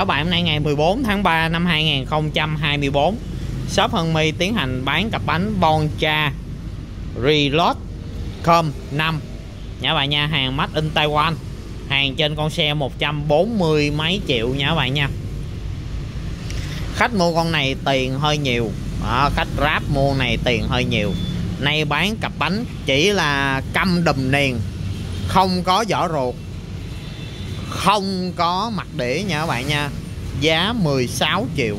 Các bạn, hôm nay ngày 14 tháng 3 năm 2024, shop Hân My tiến hành bán cặp bánh Boncha Reload Com 5 nha các bạn nha. Hàng made in Taiwan, hàng trên con xe 140 mấy triệu nha các bạn nha. Khách mua con này tiền hơi nhiều, khách Grab mua này tiền hơi nhiều. Nay bán cặp bánh chỉ là căm đùm niền, không có vỏ ruột, không có mặt đĩa nha các bạn nha. Giá 16 triệu,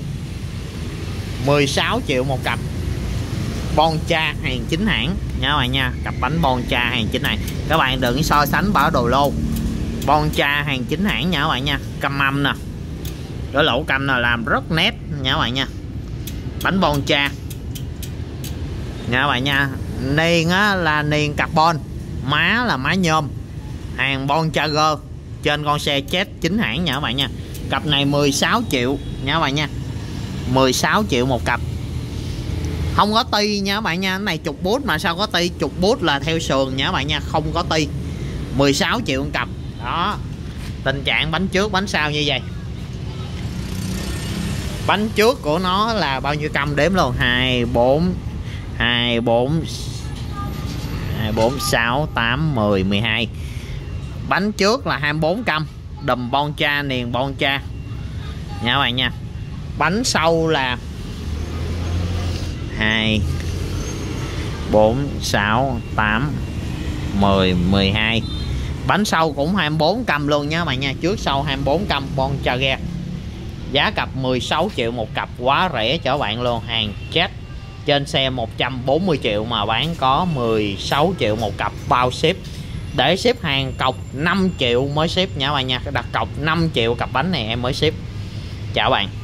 16 triệu một cặp Boncha hàng chính hãng nha các bạn nha. Cặp bánh Boncha hàng chính hãng, các bạn đừng so sánh bảo đồ lô. Boncha hàng chính hãng nha các bạn nha. Căm âm nè, cái lỗ căm là làm rất nét nha các bạn nha. Bánh Boncha nha các bạn nha. Niền á, là niền carbon, má là má nhôm, hàng Bonchager trên con xe chết chính hãng nha các bạn nha. Cặp này 16 triệu nha các bạn nha. 16 triệu một cặp, không có ti nha các bạn nha. Cái này trục bút mà sao có ti, trục bút là theo sườn nha các bạn nha, không có ti. 16 triệu một cặp đó. Tình trạng bánh trước bánh sau như vậy. Bánh trước của nó là bao nhiêu căm đếm luôn: 2 4 6 8 10 12. Bánh trước là 24 căm, đùm Boncha, niền Boncha nha các bạn nha. Bánh sau là 2 4 6 8 10 12. Bánh sau cũng 24 căm luôn nha các bạn nha. Trước sau 24 căm Bonchager. Giá cặp 16 triệu một cặp, quá rẻ cho các bạn luôn. Hàng chết trên xe 140 triệu mà bán có 16 triệu một cặp bao ship. Để ship hàng cọc 5 triệu mới ship nha các bạn nha. Đặt cọc 5 triệu cặp bánh này em mới ship. Chào các bạn.